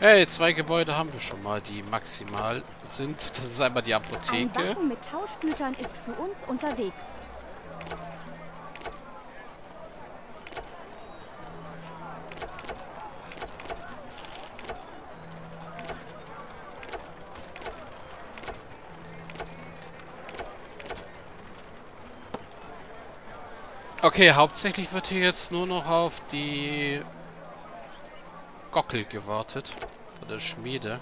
Hey, zwei Gebäude haben wir schon mal, die maximal sind. Das ist einmal die Ein Apotheke. Wagen mit Tauschgütern ist zu uns unterwegs. Okay, hauptsächlich wird hier jetzt nur noch auf die Gockel gewartet. Oder Schmiede.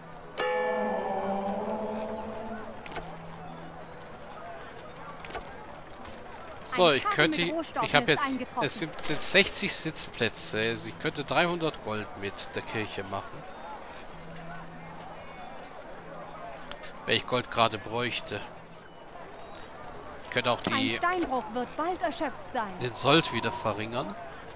So, ich könnte... Ich habe jetzt... Es sind jetzt 60 Sitzplätze. Also ich könnte 300 Gold mit der Kirche machen. Wenn ich Gold gerade bräuchte. Ich könnte auch Ein Steinbruch wird bald erschöpft sein. den Sold wieder verringern.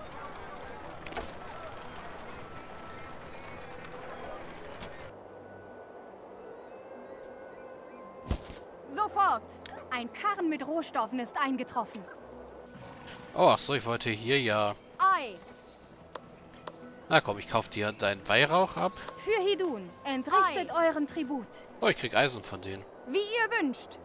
Sofort! Ein Karren mit Rohstoffen ist eingetroffen. Oh, ach so, ich wollte hier ja... Ei! Na komm, ich kaufe dir deinen Weihrauch ab. Für Hidun, entrichtet euren Tribut. Oh, ich krieg Eisen von denen. Wie ihr wünscht.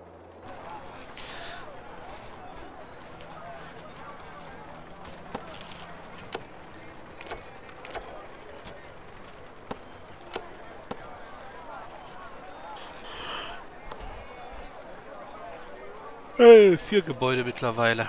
Hey, 4 Gebäude mittlerweile.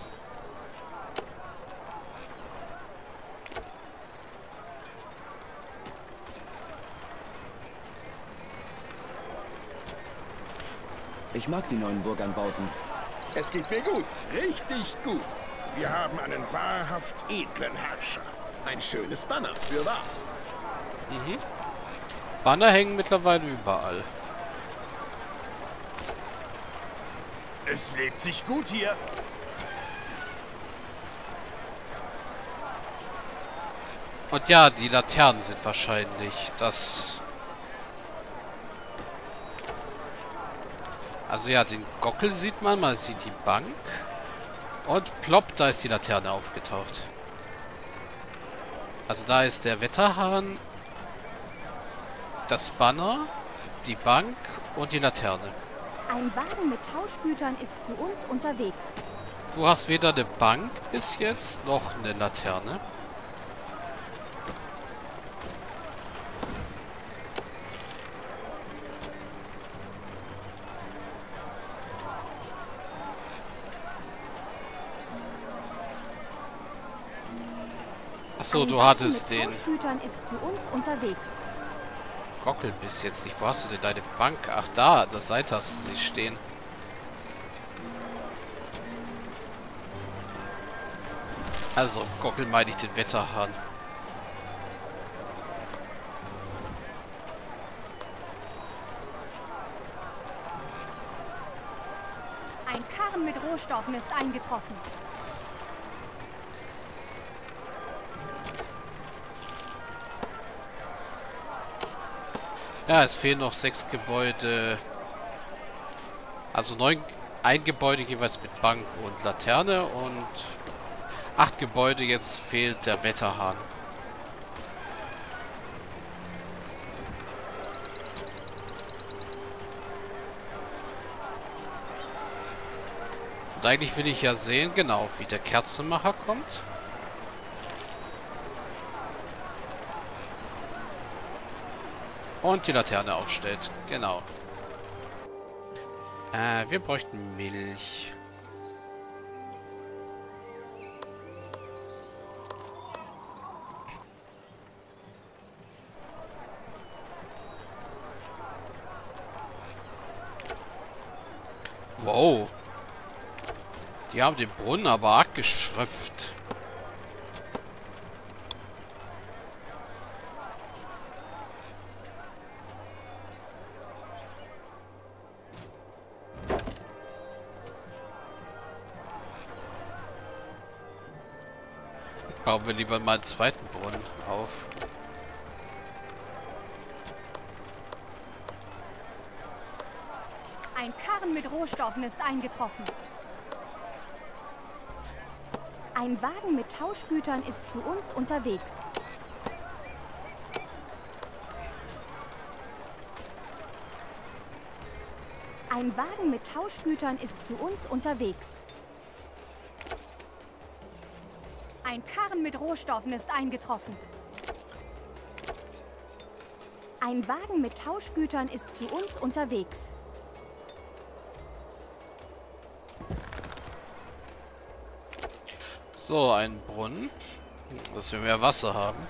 Ich mag die neuen Burganbauten. Es geht mir gut. Richtig gut. Wir haben einen wahrhaft edlen Herrscher. Ein schönes Banner, für wahr. Banner hängen mittlerweile überall. Es lebt sich gut hier. Und ja, die Laternen sind wahrscheinlich das... Also ja, den Gockel sieht man sieht die Bank. Und plopp, da ist die Laterne aufgetaucht. Also da ist der Wetterhahn, das Banner, die Bank und die Laterne. Ein Wagen mit Tauschgütern ist zu uns unterwegs. Du hast weder eine Bank bis jetzt, noch eine Laterne. Achso, du hattest den Tauschgütern ist zu uns unterwegs. Gockel bis jetzt nicht. Wo hast du denn deine Bank? Ach, da, der Seite hast du sie stehen. Also, Gockel meine ich den Wetterhahn. Ein Karren mit Rohstoffen ist eingetroffen. Ja, es fehlen noch 6 Gebäude. Also ein Gebäude jeweils mit Bank und Laterne und 8 Gebäude, jetzt fehlt der Wetterhahn. Und eigentlich will ich ja sehen, genau, wie der Kerzenmacher kommt. Und die Laterne aufstellt. Genau. Wir bräuchten Milch. Wow. Die haben den Brunnen aber arg geschröpft. Bauen wir lieber mal einen zweiten Brunnen auf. Ein Karren mit Rohstoffen ist eingetroffen. Ein Wagen mit Tauschgütern ist zu uns unterwegs. Ein Wagen mit Tauschgütern ist zu uns unterwegs. Ein Karren mit Rohstoffen ist eingetroffen. Ein Wagen mit Tauschgütern ist zu uns unterwegs. So, ein Brunnen. Dass wir mehr Wasser haben.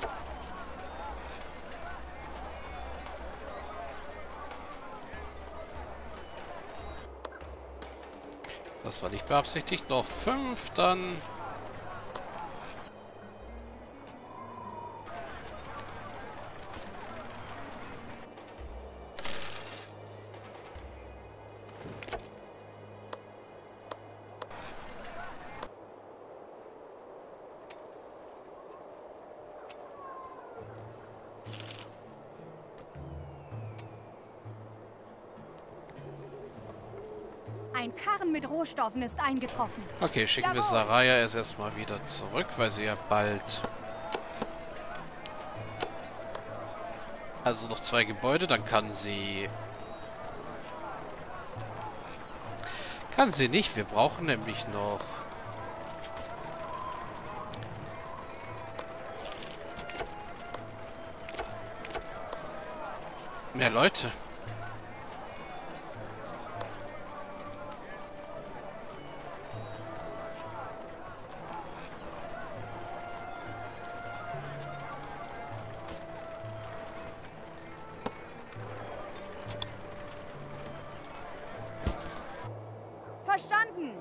Das war nicht beabsichtigt. Noch 5, dann... Ein Karren mit Rohstoffen ist eingetroffen. Okay, schicken wir Jawohl. Saraya erstmal wieder zurück, weil sie ja bald... Also noch 2 Gebäude, dann kann sie... Kann sie nicht, wir brauchen nämlich noch... Mehr Leute. Verstanden.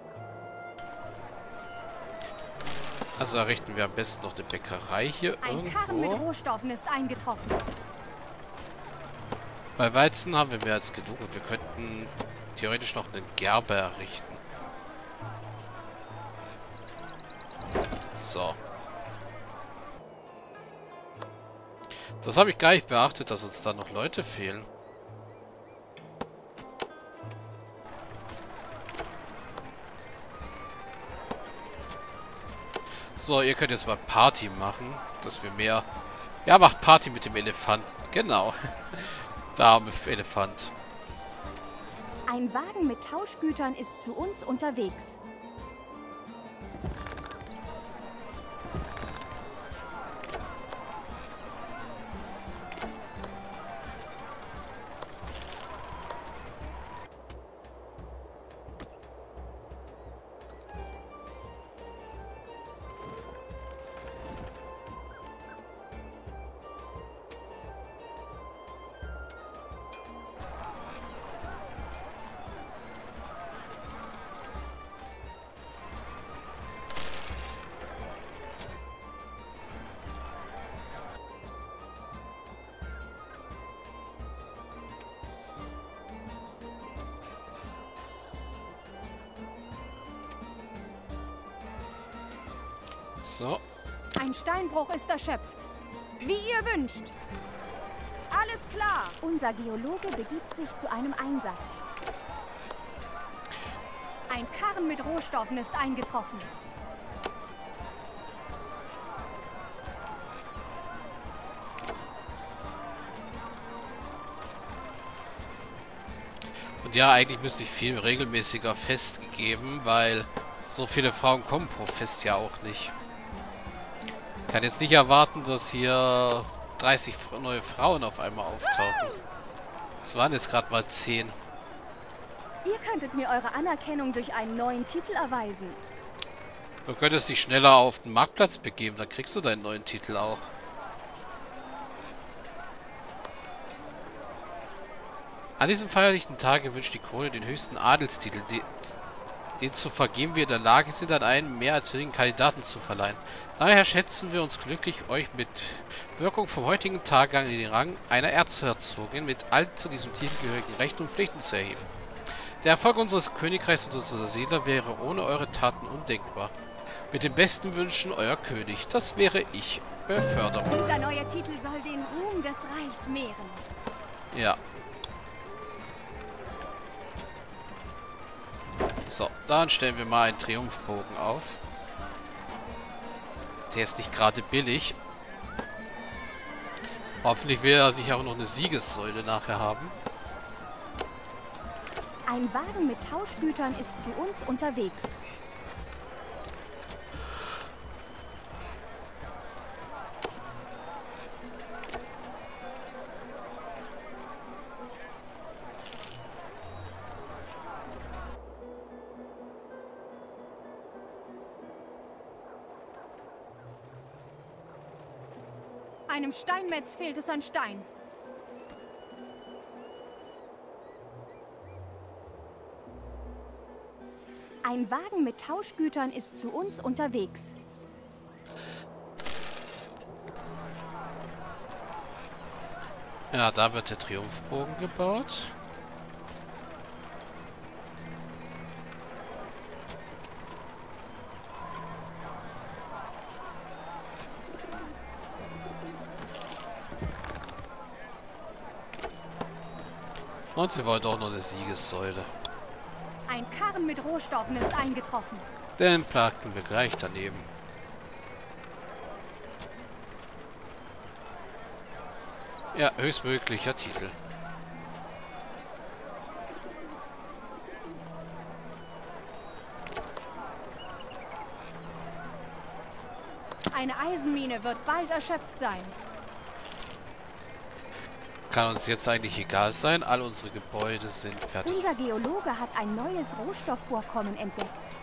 Also errichten wir am besten noch eine Bäckerei hier Ein Karren mit irgendwo. Rohstoffen ist eingetroffen. Bei Weizen haben wir mehr als genug und wir könnten theoretisch noch einen Gerber errichten. So. Das habe ich gar nicht beachtet, dass uns da noch Leute fehlen. So, ihr könnt jetzt mal Party machen, dass wir mehr... Ja, macht Party mit dem Elefanten. Genau. Der arme Elefant. Ein Wagen mit Tauschgütern ist zu uns unterwegs. So. Ein Steinbruch ist erschöpft. Wie ihr wünscht. Alles klar. Unser Geologe begibt sich zu einem Einsatz. Ein Karren mit Rohstoffen ist eingetroffen. Und ja, eigentlich müsste ich viel regelmäßiger Fest geben, weil so viele Frauen kommen pro Fest ja auch nicht. Ich kann jetzt nicht erwarten, dass hier 30 neue Frauen auf einmal auftauchen. Es waren jetzt gerade mal 10. Ihr könntet mir eure Anerkennung durch einen neuen Titel erweisen. Du könntest dich schneller auf den Marktplatz begeben, dann kriegst du deinen neuen Titel auch. An diesem feierlichen Tage wünscht die Krone den höchsten Adelstitel, den zu vergeben wir in der Lage sind, an einen mehr als willigen Kandidaten zu verleihen. Daher schätzen wir uns glücklich, euch mit Wirkung vom heutigen Tag an den Rang einer Erzherzogin mit allen zu diesem Titel gehörigen Rechten und Pflichten zu erheben. Der Erfolg unseres Königreichs und unserer Siedler wäre ohne eure Taten undenkbar. Mit den besten Wünschen, euer König. Das wäre ich. Beförderung. Dieser neue Titel soll den Ruhm des Reichs mehren. Ja. So, dann stellen wir mal einen Triumphbogen auf. Der ist nicht gerade billig. Hoffentlich will er sich auch noch eine Siegessäule nachher haben. Ein Wagen mit Tauschgütern ist zu uns unterwegs. Einem Steinmetz fehlt es an Stein. Ein Wagen mit Tauschgütern ist zu uns unterwegs. Ja, da wird der Triumphbogen gebaut. Und sie wollte auch noch eine Siegessäule. Ein Karren mit Rohstoffen ist eingetroffen. Den plagten wir gleich daneben. Ja, höchstmöglicher Titel. Eine Eisenmine wird bald erschöpft sein. Kann uns jetzt eigentlich egal sein. All unsere Gebäude sind fertig. Unser Geologe hat ein neues Rohstoffvorkommen entdeckt.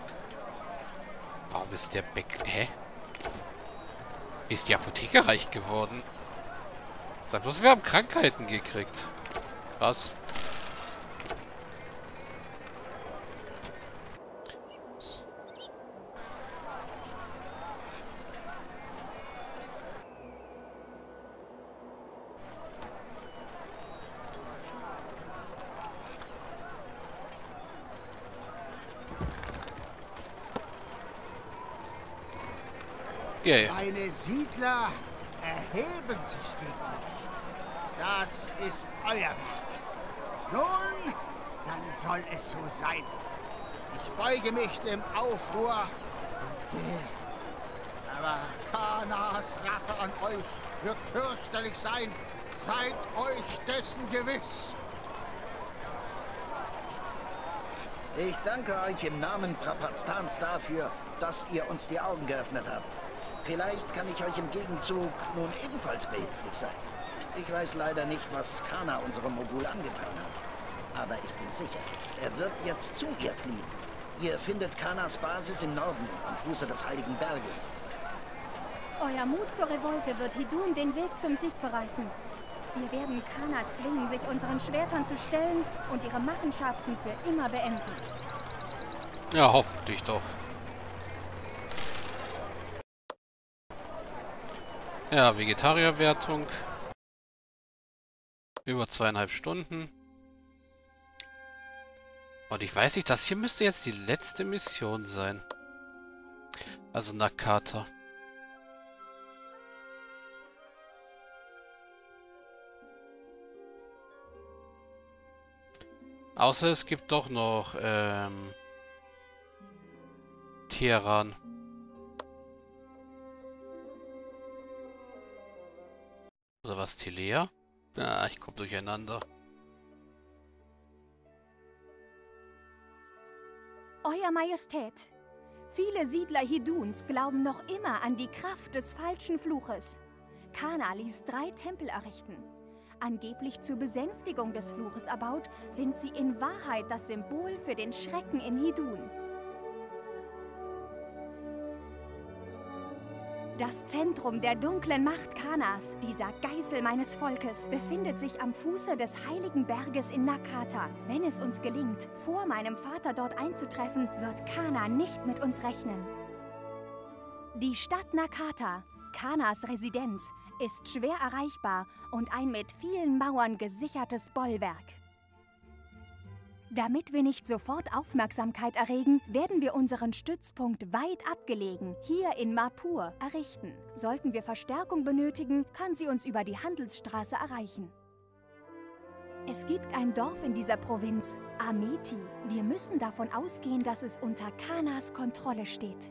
Warum ist der Hä? Ist die Apotheke reich geworden? Sag bloß, wir haben Krankheiten gekriegt. Was? Yeah. Meine Siedler erheben sich gegen mich. Das ist euer Werk. Nun, dann soll es so sein. Ich beuge mich dem Aufruhr und gehe. Aber Kanas Rache an euch wird fürchterlich sein. Seid euch dessen gewiss. Ich danke euch im Namen Prapatstans dafür, dass ihr uns die Augen geöffnet habt. Vielleicht kann ich euch im Gegenzug nun ebenfalls behilflich sein. Ich weiß leider nicht, was Kana unserem Mogul angetan hat. Aber ich bin sicher, er wird jetzt zu ihr fliehen. Ihr findet Kanas Basis im Norden, am Fuße des Heiligen Berges. Euer Mut zur Revolte wird Hidun den Weg zum Sieg bereiten. Wir werden Kana zwingen, sich unseren Schwertern zu stellen und ihre Machenschaften für immer beenden. Ja, hoffentlich doch. Ja, Vegetarierwertung. Über 2,5 Stunden. Und ich weiß nicht, das hier müsste jetzt die letzte Mission sein. Also Nakata. Außer es gibt doch noch Teheran. Oder was, Telea? Ah, ich komme durcheinander. Euer Majestät, viele Siedler Hiduns glauben noch immer an die Kraft des falschen Fluches. Kana ließ 3 Tempel errichten. Angeblich zur Besänftigung des Fluches erbaut, sind sie in Wahrheit das Symbol für den Schrecken in Hidun. Das Zentrum der dunklen Macht Kanas, dieser Geißel meines Volkes, befindet sich am Fuße des Heiligen Berges in Nakata. Wenn es uns gelingt, vor meinem Vater dort einzutreffen, wird Kana nicht mit uns rechnen. Die Stadt Nakata, Kanas Residenz, ist schwer erreichbar und ein mit vielen Mauern gesichertes Bollwerk. Damit wir nicht sofort Aufmerksamkeit erregen, werden wir unseren Stützpunkt weit abgelegen, hier in Mapur, errichten. Sollten wir Verstärkung benötigen, kann sie uns über die Handelsstraße erreichen. Es gibt ein Dorf in dieser Provinz, Ameti. Wir müssen davon ausgehen, dass es unter Kanas Kontrolle steht.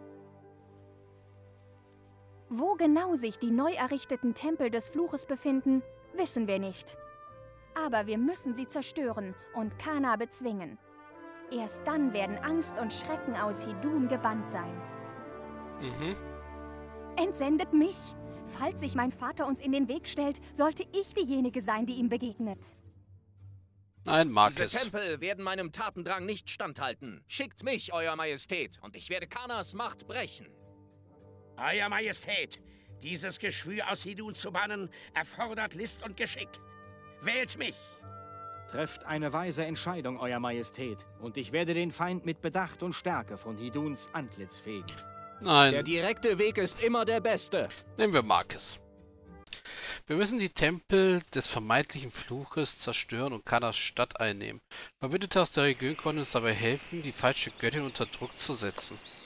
Wo genau sich die neu errichteten Tempel des Fluches befinden, wissen wir nicht. Aber wir müssen sie zerstören und Kana bezwingen. Erst dann werden Angst und Schrecken aus Hidun gebannt sein. Entsendet mich! Falls sich mein Vater uns in den Weg stellt, sollte ich diejenige sein, die ihm begegnet. Nein, Diese Marcus. Tempel werden meinem Tatendrang nicht standhalten. Schickt mich, Euer Majestät, und ich werde Kanas Macht brechen. Euer Majestät, dieses Geschwür aus Hidun zu bannen, erfordert List und Geschick. Wählt mich! Trefft eine weise Entscheidung, Euer Majestät, und ich werde den Feind mit Bedacht und Stärke von Hiduns Antlitz fegen. Nein. Der direkte Weg ist immer der beste. Nehmen wir Marcus. Wir müssen die Tempel des vermeintlichen Fluches zerstören und Kanas Stadt einnehmen. Verbündete aus der Region können uns dabei helfen, die falsche Göttin unter Druck zu setzen.